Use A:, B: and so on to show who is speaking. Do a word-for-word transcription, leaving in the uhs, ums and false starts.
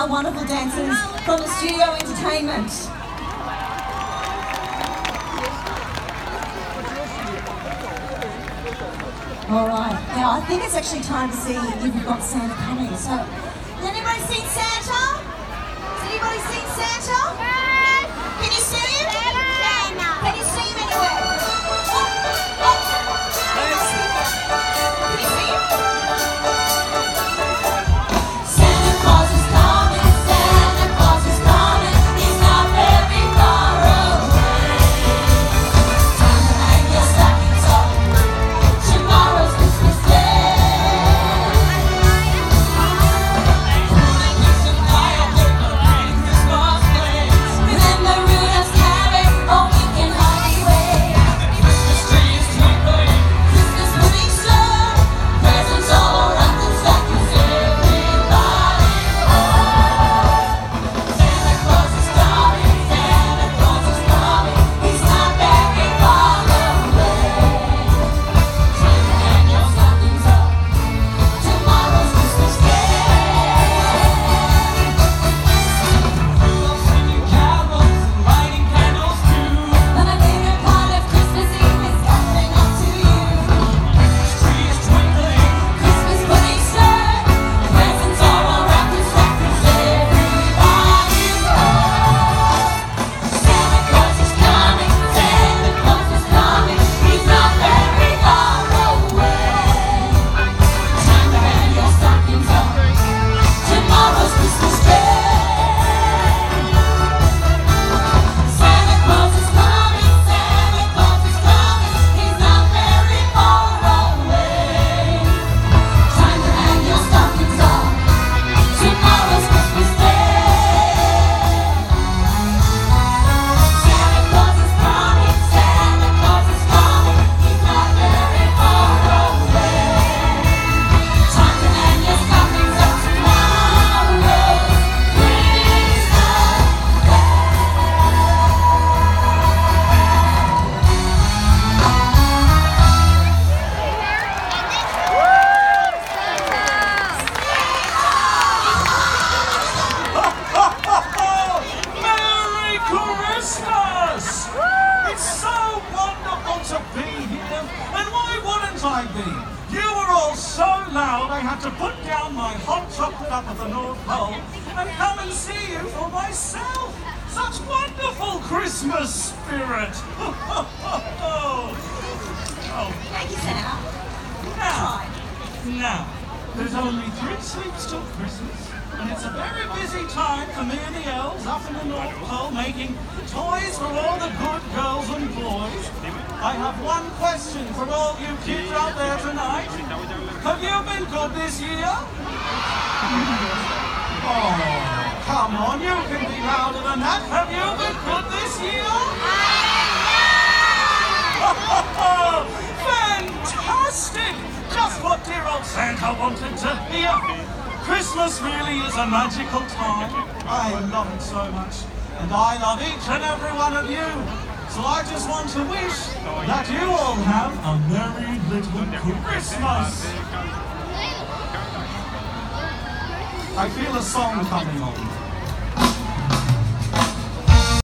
A: our wonderful dancers from the Studio Entertainment. All right, now I think it's actually time to see if we've got Santa coming. So, has anybody seen Santa? Has anybody seen Santa? Can you see him? Can you see him anywhere? Oh, oh. Can you see him? Santa Claus is coming, Santa Claus is coming, he's not very far away. Time to hang your stockings up, tomorrow's Christmas Day. Pulling you some fire with the green Christmas flames. Remember Rudolph's carrot, oh we can hardly wait. Christmas tree is twinkling, Christmas pudding served, presents all around the stockings everybody heard. Santa Claus is coming, Santa Claus is coming, he's not very far away. Time to hang your stockings up, tomorrow's Christmas Day.
B: Rudolph singing carols and lighting candles too.
A: But my favorite part of Christmas Eve is coming up to you.
B: Christmas tree is twinkling,
A: Christmas pudding served, presents all around the stockings everybody's heard. Santa Claus is coming, Santa Claus is coming, he's not very far away. Time to hang your stockings up, tomorrow's Christmas Day. Santa Claus is coming, Santa Claus is coming, he's not very far away. Time to hang your stockings up, tomorrow's Christmas Day. Santa Claus is coming, Santa Claus is coming, he's not very far away. Time to hang your stockings up, tomorrow's
B: Merry Christmas! It's so wonderful to be here, and why wouldn't I be? You were all so loud I had to put down my hot chocolate up at the North Pole and come and see you for myself. Such wonderful Christmas spirit! Oh,
A: Thank you, Santa.
B: now, now, there's only three sleeps till Christmas, and it's a very busy time for me and the elves up in the North Pole making toys for all the good girls and boys. I have one question for all you kids out there tonight. Have you been good this year? Oh, come on, you can be louder than that. Have you been good this year? Oh, fantastic! Just what dear old Santa wanted to hear. Christmas really is a magical time. I love it so much. And I love each and every one of you. So I just want to wish that you all have a merry little Christmas. I feel a song coming on.